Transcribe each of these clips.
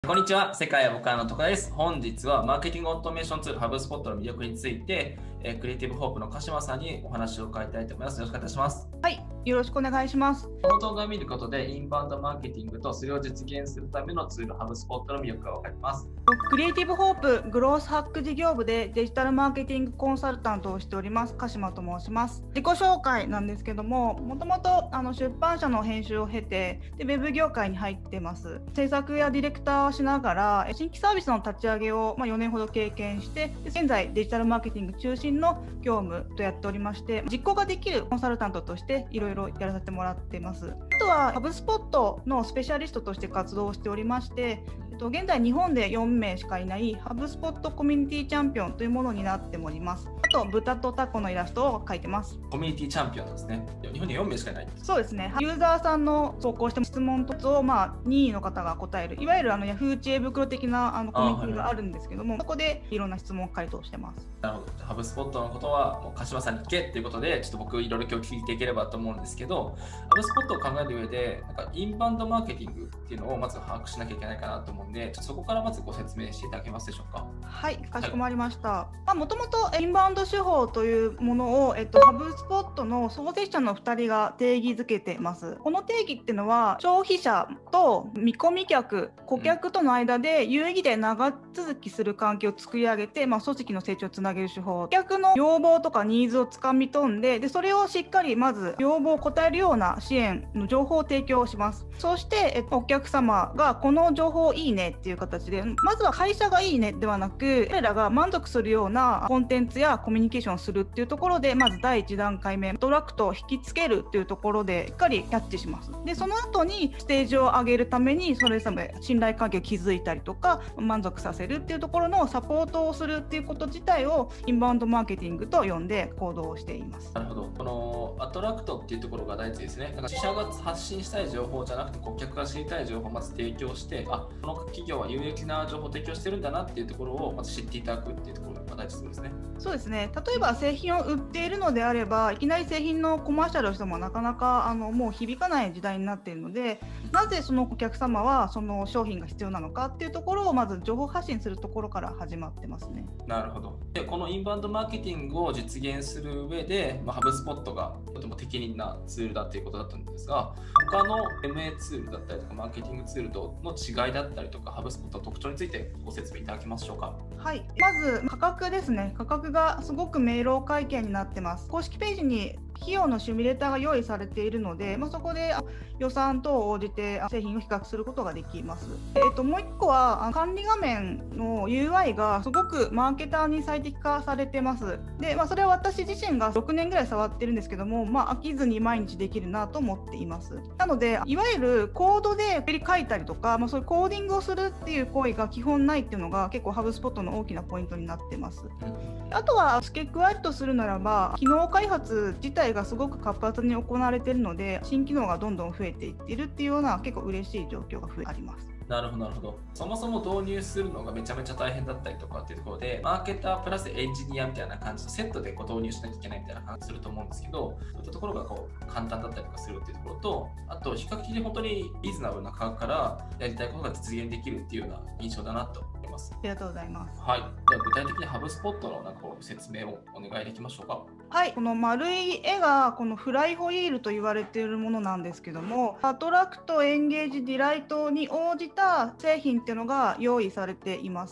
こんにちは、世界アボカのとかです。本日はマーケティングオートメーションツールHubSpotの魅力について、クリエイティブホープの鹿島さんにお話を伺いたいと思います。よろしくお願いします。 はい、よろしくお願いします。 この動画を見ることで、インバウンドマーケティングとそれを実現するためのツールHubSpotの魅力がわかります。 クリエイティブホープグロースハック事業部でデジタルマーケティングコンサルタントをしております鹿島と申します。自己紹介なんですけども、もともと出版社の編集を経てウェブ業界に入ってます。制作やディレクターをしながら新規サービスの立ち上げを4年ほど経験して、現在デジタルマーケティング中心の業務とやっておりまして、実行ができるコンサルタントとしていろいろやらせてもらってます。あとはHubSpotのスペシャリストとして活動をしておりまして、現在日本で4名しかいないHubSpotコミュニティチャンピオンというものになっております。あと豚とタコのイラストを描いてます。 コミュニティチャンピオンなんですね。日本に4名しかいない。 そうですね。ユーザーさんの投稿した質問とを任意の方が答える、いわゆるYahoo! 知恵袋的なコミュニティがあるんですけども、そこでいろんな質問を回答してます。 なるほど。HubSpotのことはもう鹿島さんに聞けっていうことで、ちょっと僕いろいろ今日聞いていければと思うんですけど、HubSpot を考える上で、インバウンドマーケティングっていうのをまず把握しなきゃいけないかなと思うんで、ちょっとそこからまずご説明していただけますでしょうか。 はい、かしこまりました。もともとインバウンド手法というものを、HubSpot の創設者の2人が定義づけてます。この定義っていうのは、消費者と見込み客、顧客との間で有意義で長続きする関係を作り上げて、組織の成長をつなげる手法。顧客の要望とかニーズをつかみ取んで、それをしっかりまず要望を応えるような支援の情報を提供します。そして、お客様がこの情報いいねっていう形で、まずは会社がいいねではなく、彼らが満足するようなコンテンツやコミュニケーションをするっていうところで、まず第1段階目、アトラクトを引きつけるっていうところでしっかりキャッチします。で、その後にステージを上げるために、それぞれ信頼関係を築いたりとか、満足させるっていうところのサポートをするっていうこと自体をインバウンドマーケティングと呼んで行動をしています。 なるほど。このアトラクトっていうところが大事ですね。自社が発信したい情報じゃなくて、顧客が知りたい情報をまず提供して、この企業は有益な情報を提供してるんだなっていうところをまず知っていただくっていうところが大事そうですね。 そうですね。例えば製品を売っているのであれば、いきなり製品のコマーシャルをしてもなかなかもう響かない時代になっているので、なぜそのお客様はその商品が必要なのかっていうところをまず情報発信するところから始まってますね。 なるほど。で、このインバウンドマーケティングを実現する上で、HubSpot がとても適任なツールだということだったんですが、他の MA ツールだったりとかマーケティングツールとの違いだったりとか、HubSpot の特徴についてご説明いただけますでしょうか。 はい、まず価格ですね。価格がすごく明朗会計になってます。公式ページに費用のシミュレーターが用意されているので、そこで予算等を応じて製品を比較することができます。もう1個は管理画面の UI がすごくマーケターに最適化されてます。で、それは私自身が6年ぐらい触ってるんですけども、飽きずに毎日できるなと思っています。なので、いわゆるコードでペリ書いたりとか、そういうコーディングをするっていう行為が基本ないっていうのが結構HubSpotの大きなポイントになってます。あとは付け加えるとするならば、機能開発自体がすごく活発に行われているので、新機能がどんどん増えていっているっていうような結構嬉しい状況があります。 なるほど、なるほど。そもそも導入するのがめちゃめちゃ大変だったりとかっていうところで、マーケタープラスエンジニアみたいな感じのセットで導入しなきゃいけないみたいな感じすると思うんですけど、そういったところが簡単だったりとかするっていうところと、あと比較的本当にリーズナブルな価格からやりたいことが実現できるっていうような印象だなと思います。 ありがとうございます。 はい。では具体的にHubSpotの説明をお願いできましょうか。 はい、この丸い絵がこのフライホイールと言われているものなんですけども、アトラクト、エンゲージ、ディライトに応じた製品っていうのが用意されています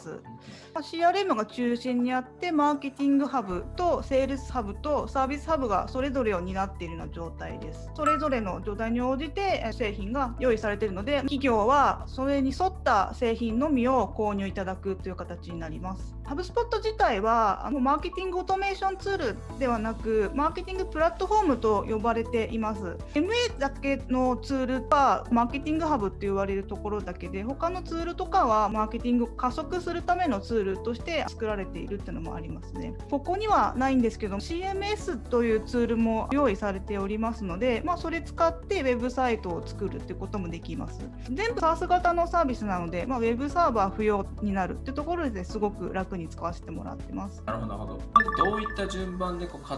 。CRM が中心にあって、マーケティングハブとセールスハブとサービスハブがそれぞれを担っているような状態です。それぞれの状態に応じて製品が用意されているので、企業はそれに沿った製品のみを購入いただくという形になります。HubSpot 自体はマーケティングオートメーションツールではなく、マーケティングプラットフォームと呼ばれています。MA だけのツールはマーケティングハブって言われるところだけで、他のツールとかはマーケティングを加速するためのツールとして作られているっていうのもありますね。ここにはないんですけど、CMS というツールも用意されておりますので、それ使ってウェブサイトを作るってこともできます。全部 SaaS 型のサービスなので、ウェブサーバー不要になるっていうところですごく楽に使わせてもらってます。 なるほど、なるほど。どういった順番で活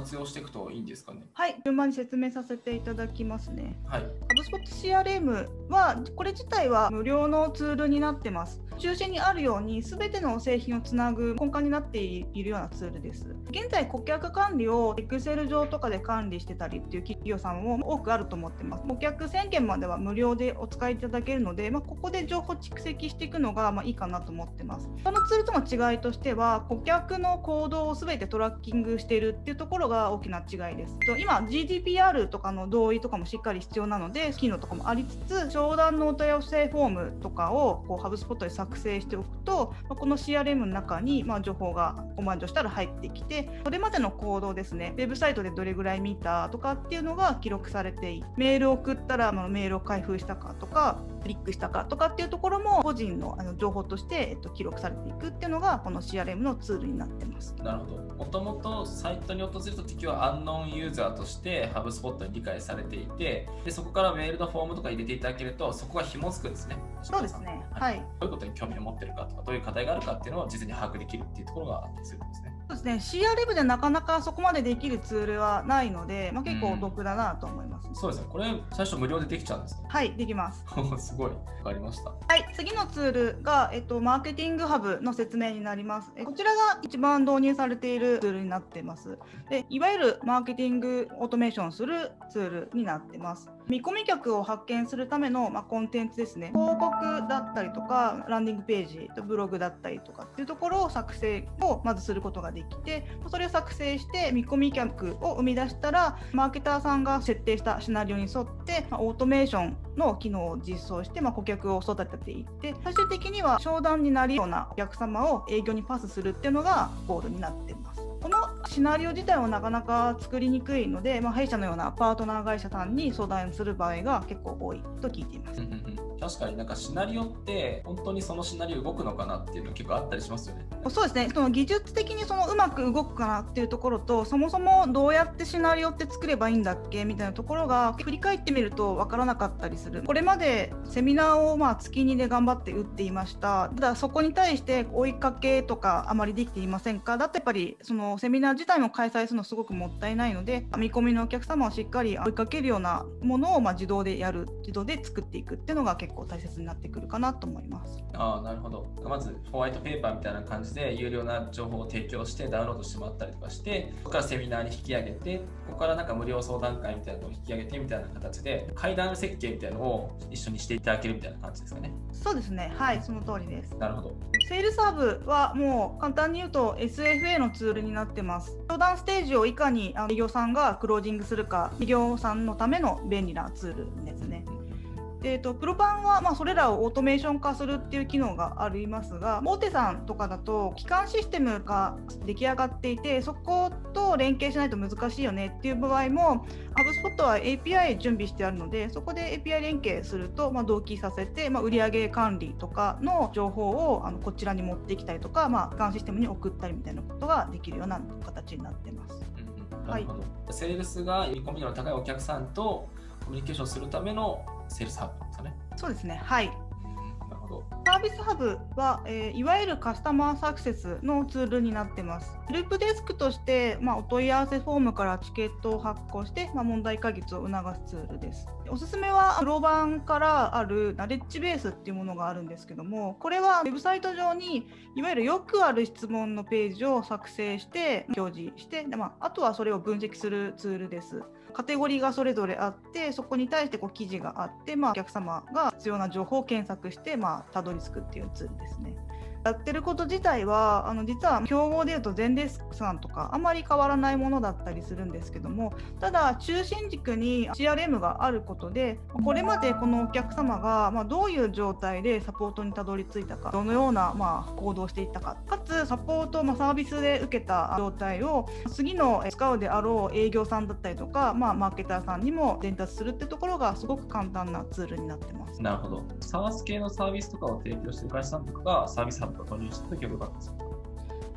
活用していくといいんですかね。 はい、順番に説明させていただきますね。 はい。 HubSpot CRM はこれ自体は無料のツールになってます。中心にあるように全ての製品をつなぐ根幹になっているようなツールです。現在顧客管理を Excel 上とかで管理してたりっていう企業さんも多くあると思ってます。顧客1000件までは無料でお使いいただけるので、ここで情報蓄積していくのがいいかなと思ってます。このツールとの違いとしては、顧客の行動を全てトラッキングしているっていうところが大きな違いです。今 GDPR とかの同意とかもしっかり必要なので機能とかもありつつ、商談のお問い合わせフォームとかをHubSpot で作成しておくと、この CRM の中に情報がコマンドしたら入ってきて、それまでの行動ですね、ウェブサイトでどれぐらい見たとかっていうのが記録されている。メールを送ったらメールを開封したかとか、クリックしたかとかっていうところも個人の情報として記録されていくっていうのがこの CRM のツールになってます。 なるほど。もともとサイトに訪れた時はアンノーンユーザーとしてHubSpotに理解されていて、でそこからメールのフォームとか入れていただけるとそこが紐付くんですね。 そうですね。はい。 どういうことに興味を持ってるかとか、どういう課題があるかっていうのを事前に把握できるっていうところがあったりするんですね。 そうですね。CRM でなかなかそこまでできるツールはないので、結構お得だなと思います。 そうですね。これ最初無料でできちゃうんですね。 はい、できます。 すごい。わかりました。 はい、次のツールが、マーケティングハブの説明になります。こちらが一番導入されているツールになっています。で、いわゆるマーケティングオートメーションするツールになっています。見込み客を発見するための、コンテンツですね。広告だったりとか、ランディングページ、ブログだったりとかっていうところを作成をまずすることができて、それを作成して見込み客を生み出したら、マーケターさんが設定したシナリオに沿って、オートメーションの機能を実装して、顧客を育てていって、最終的には商談になるようなお客様を営業にパスするっていうのがゴールになっています。このシナリオ自体はなかなか作りにくいので、弊社のようなパートナー会社さんに相談する場合が結構多いと聞いています。 確かになんかシナリオって本当にそのシナリオ動くのかなっていうの結構あったりしますよね。 そうですね。その技術的にうまく動くかなっていうところと、そもそもどうやってシナリオって作ればいいんだっけみたいなところが振り返ってみると分からなかったりする。これまでセミナーを月2で頑張って打っていました。ただそこに対して追いかけとかあまりできていませんか。だとやっぱりそのセミナー自体も開催するのすごくもったいないので、見込みのお客様をしっかり追いかけるようなものを自動で作っていくっていうのが結構大切になってくるかなと思います。 なるほど。まずホワイトペーパーみたいな感じで有料な情報を提供してダウンロードしてもらったりとかして、ここからセミナーに引き上げて、ここからなんか無料相談会みたいなのを引き上げてみたいな形で階段設計みたいなのを一緒にしていただけるみたいな感じですかね。 そうですね。はい、その通りです。 なるほど。 セールスハブはもう簡単に言うと SFA のツールになってます。商談ステージをいかに営業さんがクロージングするか、営業さんのための便利なツールですね。プロパンはそれらをオートメーション化するっていう機能がありますが、大手さんとかだと基幹システムが出来上がっていて、そこと連携しないと難しいよねっていう場合も HubSpot は API 準備してあるので、そこで API 連携すると同期させて、売上管理とかの情報をこちらに持ってきたりとか、基幹システムに送ったりみたいなことができるような形になってます。 なるほど。セールスが見込み度の高いお客さんとコミュニケーションするためのセールスハブですかね。 そうですね。はい。 なるほど。 サービスハブは、いわゆるカスタマーサクセスのツールになってます。ヘルプデスクとして、お問い合わせフォームからチケットを発行して、問題解決を促すツールです。おすすめはプロ版からあるナレッジベースっていうものがあるんですけども、これはウェブサイト上にいわゆるよくある質問のページを作成して表示して、あとはそれを分析するツールです。カテゴリーがそれぞれあって、そこに対して記事があって、お客様が必要な情報を検索してたどり着くっていうツールですね。やってること自体は実は競合でいうとゼンデスクさんとかあまり変わらないものだったりするんですけども、ただ中心軸に CRM があることで、これまでこのお客様がどういう状態でサポートにたどり着いたか、どのような行動をしていったか、かつサポートサービスで受けた状態を次の使うであろう営業さんだったりとか、マーケターさんにも伝達するってところがすごく簡単なツールになってます。 なるほど。SaaS 系のサービスとかを提供している会社さんとかがサービスハブを導入したときはよかったですか？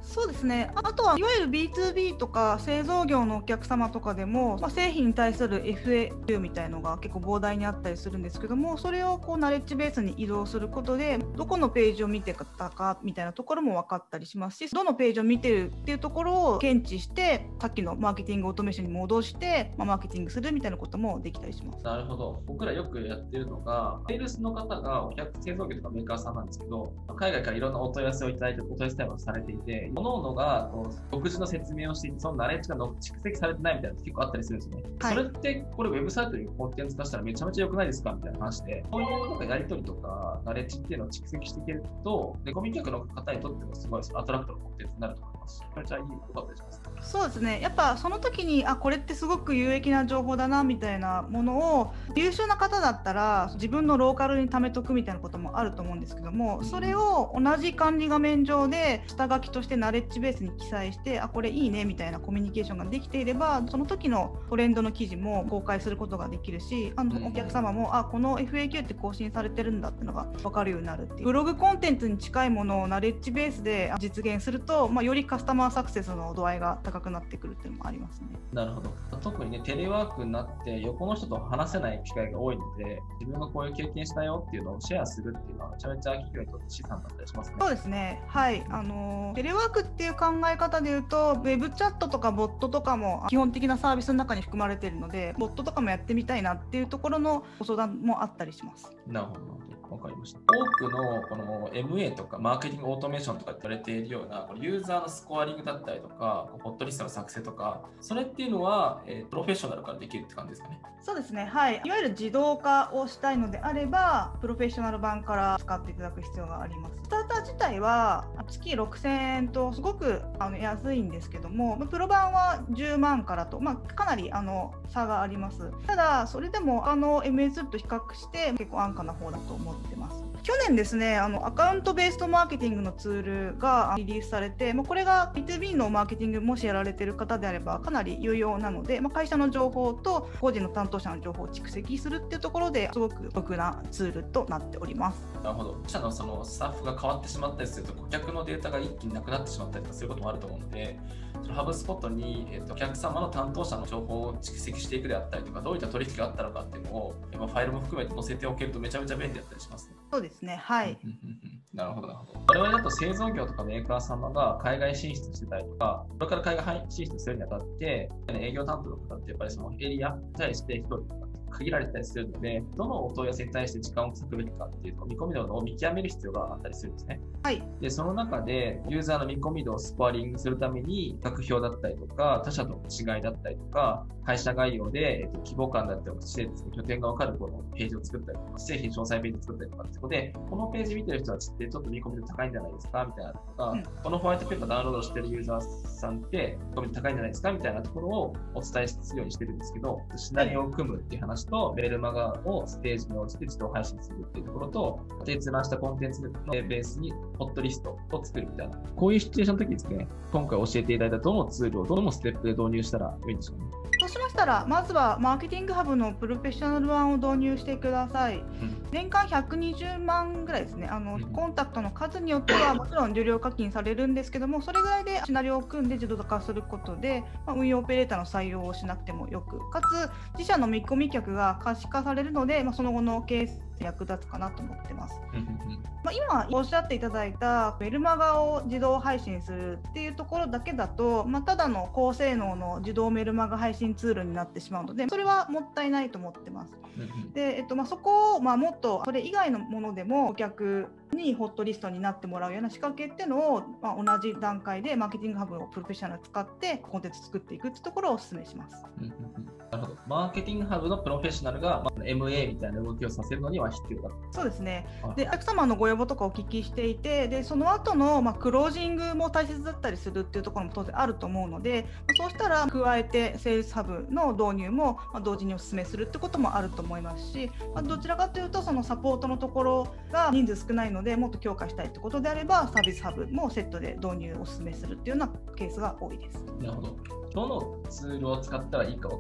そうですね。あとはいわゆる B2B とか製造業のお客様とかでも、製品に対する FAQ みたいのが結構膨大にあったりするんですけども、それをナレッジベースに移動することでどこのページを見てたかみたいなところも分かったりしますし、どのページを見てるっていうところを検知してさっきのマーケティングオートメーションに戻して、マーケティングするみたいなこともできたりします。 なるほど。僕らよくやってるのが、セールスの方が製造業とかメーカーさんなんですけど、海外からいろんなお問い合わせをいただいて、お問い合わせ対応されていて、各々が独自の説明をしていて、そのナレッジが蓄積されてないみたいなの結構あったりするんですよね。はい、それってこれウェブサイトにコンテンツ化したらめちゃめちゃ良くないですかみたいな話で、こういうなんかやり取りとかナレッジっていうのを蓄積していけると、で、顧客の方にとってもすごいアトラクトのコンテンツになると思いますし、めちゃいいことだったりします。 そうですね。やっぱその時にこれってすごく有益な情報だなみたいなものを優秀な方だったら自分のローカルに貯めとくみたいなこともあると思うんですけども、それを同じ管理画面上で下書きとしてナレッジベースに記載してこれいいねみたいなコミュニケーションができていれば、その時のトレンドの記事も公開することができるし、お客様もこの FAQ って更新されてるんだっていうのが分かるようになるっていう、ブログコンテンツに近いものをナレッジベースで実現すると、よりカスタマーサクセスの度合いが高くなってくるっていうのもありますね。 なるほど。特にね、テレワークになって横の人と話せない機会が多いので、自分がこういう経験したよっていうのをシェアするっていうのはめちゃめちゃ企業にとって資産だったりしますね。 そうですね。はい。テレワークっていう考え方でいうと、ウェブチャットとかボットとかも基本的なサービスの中に含まれているので、ボットとかもやってみたいなっていうところのご相談もあったりします。 なるほど。わかりました。多くのこの MA とかマーケティングオートメーションとかって言われているようなユーザーのスコアリングだったりとか、ホットリストの作成とか、それっていうのは、プロフェッショナルからできるって感じですかね。 そうですね。はい。いわゆる自動化をしたいのであれば、プロフェッショナル版から使っていただく必要があります。スターター自体は月6000円とすごく安いんですけども、プロ版は10万からと、かなり差があります。ただ、それでもMS と比較して結構安価な方だと思ってます。去年ですね、アカウントベースドマーケティングのツールがリリースされて、これが B2B のマーケティングもしやられている方であればかなり有用なので、会社の情報と個人の担当者の情報を蓄積するっていうところですごく得なツールとなっております。 なるほど。社のそのスタッフが変わってしまったりすると顧客のデータが一気になくなってしまったりとかすることもあると思うので、そのハブスポットに、お客様の担当者の情報を蓄積していくであったりとか、どういった取引があったのかっていうのをファイルも含めて載せておけるとめちゃめちゃ便利だったりしますね。 そうですね。はい。 なるほど、なるほど。我々だと製造業とかメーカー様が海外進出してたりとか、これから海外進出するにあたって、営業担当の方ってやっぱりそのエリアに対して1人とか限られてたりするので、どのお問い合わせに対して時間を割くべきかっていう見込み度を見極める必要があったりするんですね。 はい。 で、その中でユーザーの見込み度をスコアリングするために、価格表だったりとか、他社との違いだったりとか、会社概要で、規模感だったりとか、施設の拠点が分かるこのページを作ったりとか、製品詳細ページを作ったりとかってことで、このページ見てる人たちってちょっと見込み度高いんじゃないですかみたいなとか、このホワイトペーパーダウンロードしてるユーザーさんって見込み度高いんじゃないですかみたいなところをお伝えするようにしてるんですけど、シナリオを組むっていう話と、メールマガをステージに応じて自動配信するっていうところと、閲覧したコンテンツのベースにホットリストを作るみたいな、こういうシチュエーションの時にですね、今回教えていただいたどのツールをどのステップで導入したらいいんでしょうね。 そうしましたら、まずはマーケティングハブのプロフェッショナル版を導入してください。年間120万ぐらいですね。コンタクトの数によってはもちろん受領課金されるんですけども、それぐらいでシナリオを組んで自動化することで、運用オペレーターの採用をしなくてもよく、かつ自社の見込み客が可視化されるので、その後の経営に役立つかなと思ってます。今おっしゃっていただいたメルマガを自動配信するっていうところだけだと、ただの高性能の自動メルマガ配信ツールになってしまうので、それはもったいないと思ってます。で、そこをもっとそれ以外のものでもお客にホットリストになってもらうような仕掛けっていうのを、同じ段階でマーケティングハブをプロフェッショナル使ってコンテンツ作っていくっていうところをお勧めします。 なるほど。マーケティングハブのプロフェッショナルが、MA みたいな動きをさせるのには必要だ。 そうですね。で、お客様のご要望とかお聞きしていて、でその後のクロージングも大切だったりするっていうところも当然あると思うので、そうしたら加えてセールスハブの導入も同時にお勧めするってこともあると思いますし、どちらかというとそのサポートのところが人数少ないのでもっと強化したいってことであれば、サービスハブもセットで導入をお勧めするっていうようなケースが多いです。 なるほど。どのツールを使ったらいいかわからないと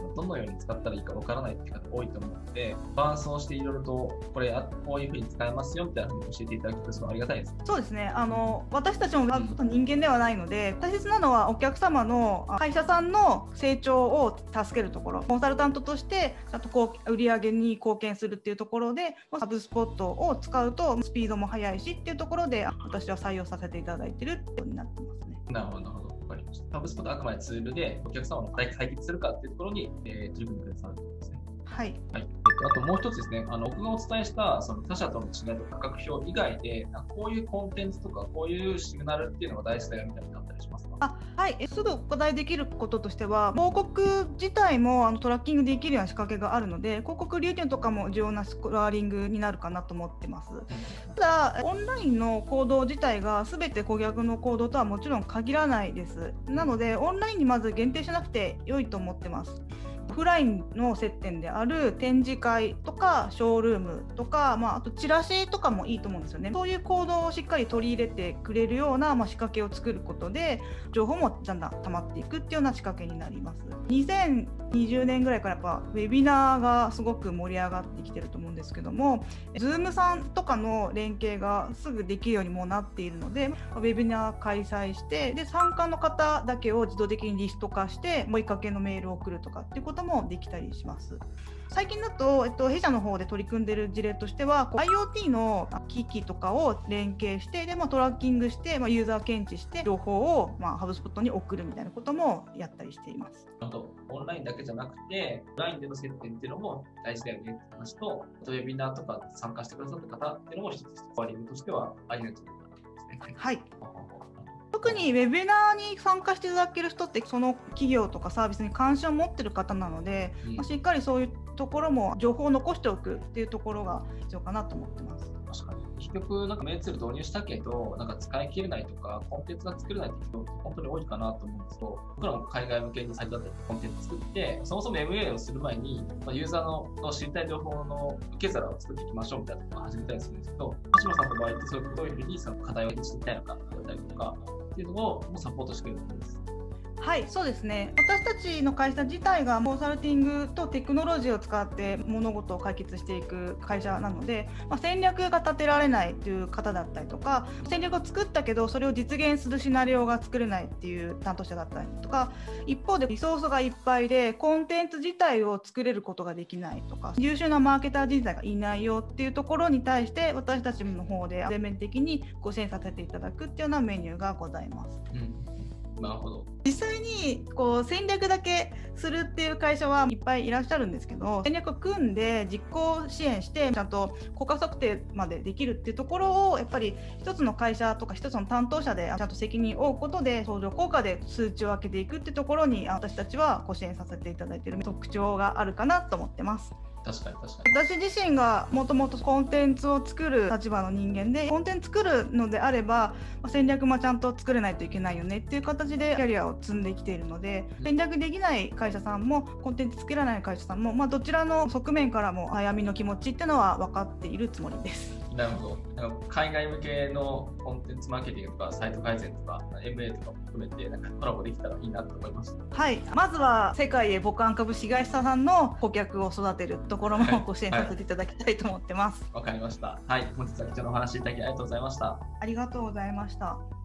どのように使ったらいいかわからないっていう方多いと思うので、伴走していろいろとこれこういうふうに使えますよみたいなふうに教えていただくとすごいありがたいです。 そうですね。私たちも人間ではないので、大切なのはお客様の会社さんの成長を助けるところ、コンサルタントとしてちゃんと売り上げに貢献するっていうところで、ハブスポットを使うとスピードも速いしっていうところで、私は採用させていただいてるってことになってますね。 なるほど、なるほど。わかりました。ハブスポットはあくまでツールで、お客様の解決するかっていうところに、取り組んでくださるということですね。 はい。 はい。あともう一つですね、僕がお伝えしたその他社との違いとか価格表以外で、こういうコンテンツとか、こういうシグナルっていうのが大事だよみたいなのがあったりしますか？ はい、すぐお答えできることとしては、広告自体もトラッキングできるような仕掛けがあるので、広告流入とかも重要なスコラーリングになるかなと思ってます。ただ、オンラインの行動自体が全て顧客の行動とはもちろん限らないです。なので、オンラインにまず限定しなくて良いと思ってます。オフラインの接点である展示会とかショールームとか、あとチラシとかもいいと思うんですよね。そういう行動をしっかり取り入れてくれるような、仕掛けを作ることで情報もだんだん溜まっていくっていうような仕掛けになります。2020年ぐらいからやっぱウェビナーがすごく盛り上がってきてると思うんですけども、Zoom さんとかの連携がすぐできるようにもなっているので、ウェビナー開催して、で参加の方だけを自動的にリスト化して追いかけのメールを送るとかっていうこともできたりします。最近だと、弊社の方で取り組んでいる事例としては、IoT の機器とかを連携して、でトラッキングして、ユーザー検知して情報を、ハブスポットに送るみたいなこともやったりしています。 オンラインだけじゃなくて、オンラインでの接点っていうのも大事だよねって話と、ウェビナーとか参加してくださった方っていうのも一つスワリングとしてはありがとうございますね。 はい。特にウェビナーに参加していただける人ってその企業とかサービスに関心を持っている方なので、しっかりそういうところも情報を残しておくっていうところが必要かなと思ってます。 確かに結局メインツール導入したけど使い切れないとかコンテンツが作れないって人本当に多いかなと思うんですけど、僕らも海外向けにサイトだったりコンテンツ作って、そもそも MA をする前にユーザーの知りたい情報の受け皿を作っていきましょうみたいなことを始めたりするんですけど、橋本さんの場合ってそういうどういうふうにその課題を解決していきたいのかだったりとかっていうのをサポートしてくれるんです。 はい、そうですね。私たちの会社自体がコンサルティングとテクノロジーを使って物事を解決していく会社なので、戦略が立てられないという方だったりとか、戦略を作ったけどそれを実現するシナリオが作れないっていう担当者だったりとか、一方でリソースがいっぱいでコンテンツ自体を作れることができないとか、優秀なマーケター人材がいないよっていうところに対して私たちの方で全面的にご支援させていただくっていうようなメニューがございます。 なるほど。 実際に戦略だけするっていう会社はいっぱいいらっしゃるんですけど、戦略を組んで実行支援してちゃんと効果測定までできるっていうところをやっぱり一つの会社とか一つの担当者でちゃんと責任を負うことで相乗効果で数値を上げていくっていうところに私たちはご支援させていただいている特徴があるかなと思ってます。 確かに私自身がもともとコンテンツを作る立場の人間で、コンテンツ作るのであれば戦略もちゃんと作れないといけないよねっていう形でキャリアを積んできているので、戦略できない会社さんもコンテンツ作らない会社さんも、どちらの側面からも悩みの気持ちっていうのは分かっているつもりです。 なるほど。海外向けのコンテンツマーケティングとかサイト改善とか MA とかも含めてコラボできたらいいなと思います。 はい、まずは世界へ母艦株式会社さんの顧客を育てるところもご支援させていただきたいと思ってます。 わかりました。はい、本日は貴重なお話いただきありがとうございました。 ありがとうございました。